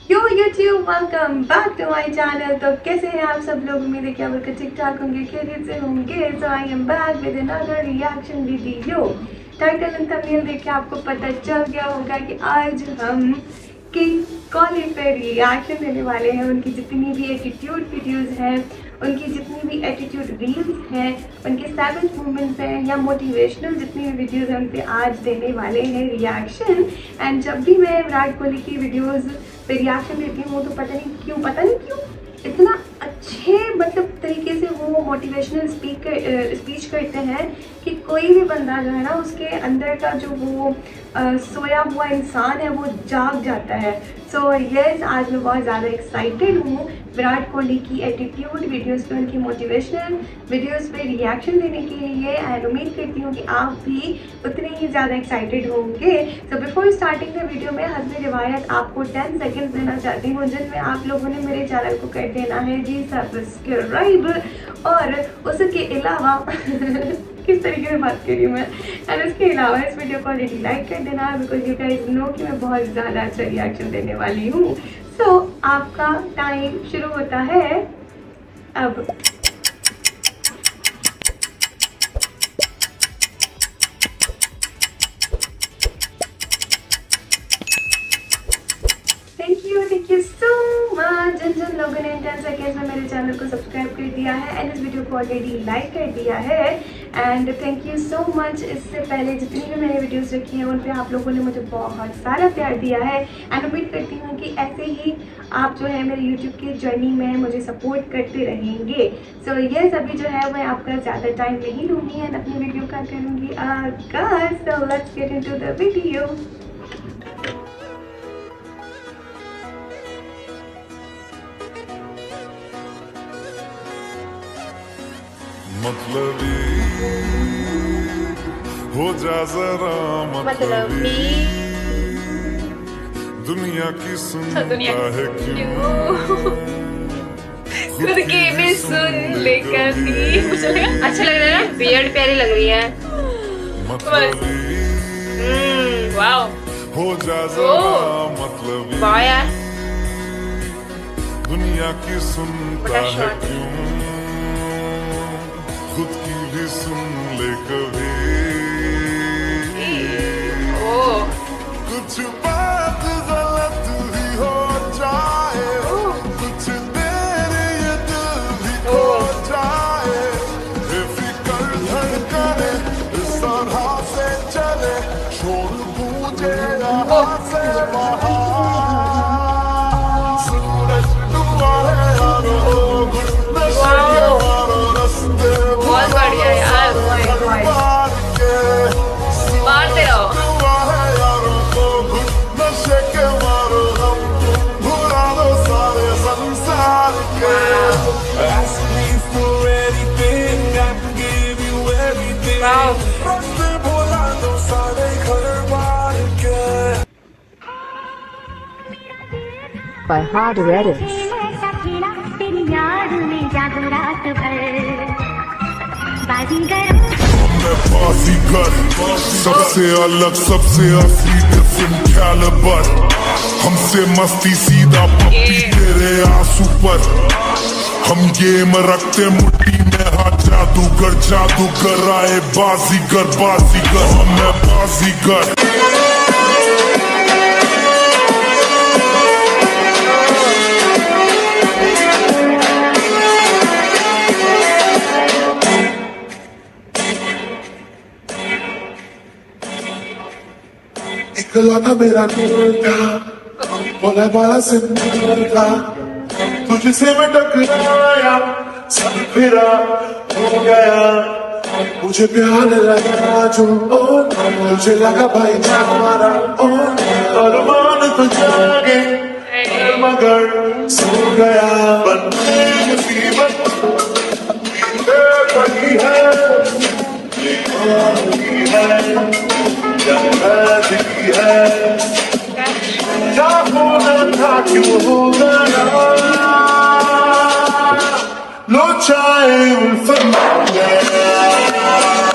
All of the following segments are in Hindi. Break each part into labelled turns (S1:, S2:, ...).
S1: Yo YouTube, welcome back to my channel. तो कैसे हैं आप सब लोग? उम्मीद है कि आप लोग ठीक ठाक होंगे, खैरियत से होंगे। So I am back with another reaction video. Title and thumbnail देख के आपको पता चल गया होगा कि आज हम किंग कोहली पे रिएक्शन देने वाले हैं। उनकी जितनी भी एटीट्यूड वीडियोस हैं, उनकी जितनी भी एटीट्यूड रील्स हैं, उनके 7 मूवमेंट्स हैं या मोटिवेशनल जितनी भी वीडियोस हैं, उन पे आज देने वाले हैं रिएक्शन। एंड जब भी मैं विराट कोहली की वीडियोस पे रिएक्शन देती हूँ तो पता नहीं क्यों इतना अच्छे तरीके से वो मोटिवेशनल स्पीच करते हैं कि कोई भी बंदा जो है ना, उसके अंदर का जो वो सोया हुआ इंसान है वो जाग जाता है। सो यस, आज मैं बहुत ज़्यादा एक्साइटेड हूँ विराट कोहली की एटीट्यूड वीडियोस पे, उनकी मोटिवेशनल वीडियोस पे रिएक्शन देने के लिए। एंड उम्मीद करती हूँ कि आप भी उतने ही ज़्यादा एक्साइटेड होंगे। So before starting the video में हज़म रिवायत आपको 10 सेकेंड्स देना चाहती हूँ, जिनमें आप लोगों ने मेरे चैनल को कर देना है जी सब्सक्राइब। और उसके अलावा किस तरीके से बात कर रही हूँ मैं, एंड उसके अलावा इस वीडियो को ऑलरेडी लाइक कर देना, बिकॉज यू गाइस नो कि मैं बहुत ज़्यादा अच्छा रिएक्शन देने वाली हूँ। सो आपका टाइम शुरू होता है अब। थैंक यू सो मच जिन लोगों ने 10 सेकेंड्स में मेरे चैनल को सब्सक्राइब कर दिया है एंड इस वीडियो को ऑलरेडी लाइक कर दिया है। And thank you so much. इससे पहले जितनी भी मैंने वीडियोस रखी हैं उन पे आप लोगों ने मुझे बहुत सारा प्यार दिया है एंड उम्मीद करती हूँ कि ऐसे ही आप जो है मेरे यूट्यूब की जर्नी में मुझे सपोर्ट करते रहेंगे। सो यस, अभी जो है मैं आपका ज़्यादा टाइम नहीं लूँगी एंड अपनी वीडियो का करूँगी आगाज़। So let's get into the video.
S2: मतलबी हो जा जरा मतलबी, दुनिया की सुनता है क्यों,
S1: खुद की भी सुन ले कभी।
S3: अच्छा लग रहा है ना, बियर्ड प्यारी लग रही है।
S2: मतलबी
S3: वाओ,
S2: हो जा जरा मतलबी,
S3: वाह यार,
S2: दुनिया की सुनता है
S3: शॉट।
S2: क्यों, खुद की भी सुन ले कभी। कुछ बात गलत भी हो जाए, कुछ देर ये दिल भी खो जाए, बेफिक्र धड़कने इस तरह से चले, शोर गूंजे यहाँ से वहाँ, सूरज डूबा है यारो, नशे के मारो रास्ते
S3: बहुत बढ़िया यार, मारते रहो।
S2: नशे के मारो हम, भुला दो सारे संसार के। Ask me for anything, I can give you everything. रास्ते भुला दो सारे घर बार के।
S4: By Hard Reddish.
S2: मैं बाजीगर, सबसे अलग, सबसे असली, डिफरेंट कैलिबर, हमसे मस्ती सीधा पप्पी तेरे आंसू पर, हम गेम रखते मुट्ठी में, हाँ जादूगर आए बाजीगर, मैं बाजीगर। इकलौता मेरा नूर था, बोला बाला सिंदूर था, तुझसे मैं टकराया, सब फिरा हो गया, मुझे प्यार लगा जो, मुझे लगा भाई हमारा, अरमान तो जागे मगर सो गया, बनने मुसीबत बनी है, क्या होना था क्यों हो गया, लो चाहे उल्फत में गया।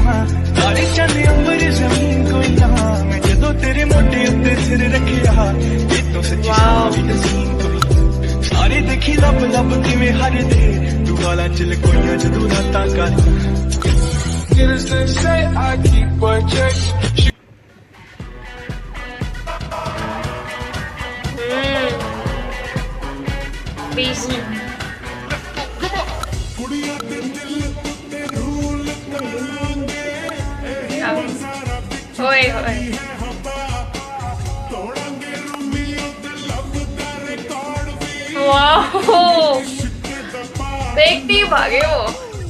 S5: हाँ सारे चंद अंबर जमीन कोई ना मैं जदों तेरे मोटे उत्ते सिर रखिया ये तो सच्ची सारी नसीब कोई सारे देखी लब लब किवें हर दे तू वाला चल कोई जदों रातां कर
S2: They say I keep a check.
S3: Beast. ओए ओए वाह देखते ही भागे वो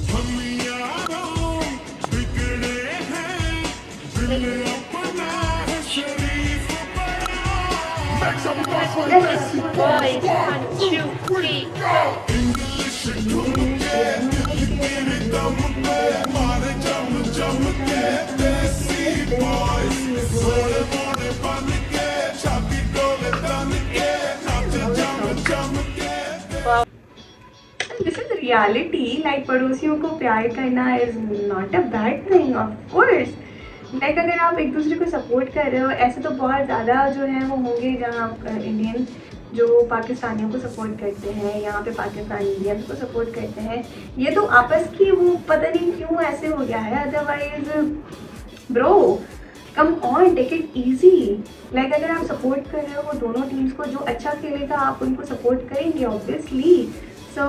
S1: This is reality. Like पड़ोसियों को प्यार करना is not a bad thing, of course. Like अगर आप एक दूसरे को सपोर्ट कर रहे हो, ऐसे तो बहुत ज़्यादा जो है वो होंगे जहाँ इंडियन जो पाकिस्तानियों को सपोर्ट करते हैं, यहाँ पे पाकिस्तानी इंडियंस को सपोर्ट करते हैं। ये तो आपस की वो पता नहीं क्यों ऐसे हो गया है। Otherwise bro come on, take it easy. Like अगर आप सपोर्ट कर रहे हो वो दोनों टीम्स को, जो अच्छा खेलेगा आप उनको सपोर्ट करेंगे ऑब्वियसली। सो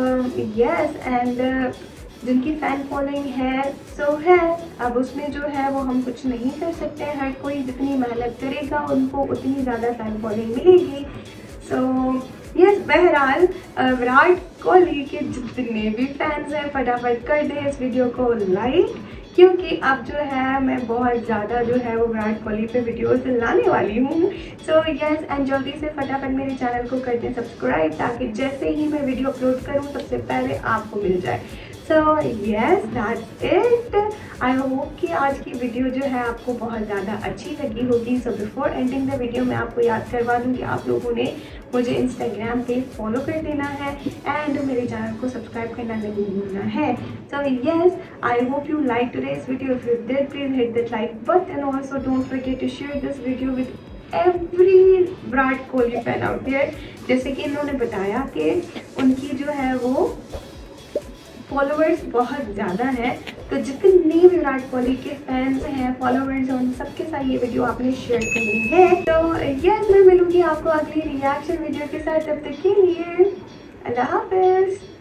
S1: यस, एंड जिनकी फ़ैन फॉलोइंग है सो है, अब उसमें जो है वो हम कुछ नहीं कर सकते हैं। हर कोई जितनी मेहनत करेगा उनको उतनी ज़्यादा फ़ैन फॉलोइंग मिलेगी। सो यस, बहरहाल विराट कोहली के जितने भी फैंस हैं फटाफट कर दें इस वीडियो को लाइक, क्योंकि अब जो है मैं बहुत ज़्यादा जो है वो विराट कोहली पे वीडियोस लाने वाली हूँ। सो यस, एंड जल्दी से फटाफट मेरे चैनल को कर दें सब्सक्राइब, ताकि जैसे ही मैं वीडियो अपलोड करूँ सबसे पहले आपको मिल जाए। So yes, that's it. I hope कि आज की वीडियो जो है आपको बहुत ज़्यादा अच्छी लगी होगी। So before ending the video मैं आपको याद करवा दूँ कि आप लोगों ने मुझे इंस्टाग्राम पे फॉलो कर देना है एंड मेरे चैनल को सब्सक्राइब करना नहीं भूलना है। So yes, I hope you like today's video. If you did, please hit that like button. Also don't forget to share this video with every Virat Kohli fan out there. जैसे कि इन्होंने बताया कि उनकी जो है वो फॉलोअर्स बहुत ज़्यादा हैं, तो जितने भी विराट कोहली के फैंस हैं, फॉलोअर्स हैं, उन सबके साथ ये वीडियो आपने शेयर करनी है। तो यस, मैं मिलूंगी आपको अगली रिएक्शन वीडियो के साथ। तब तक के लिए अल्लाह हाफ़िज़।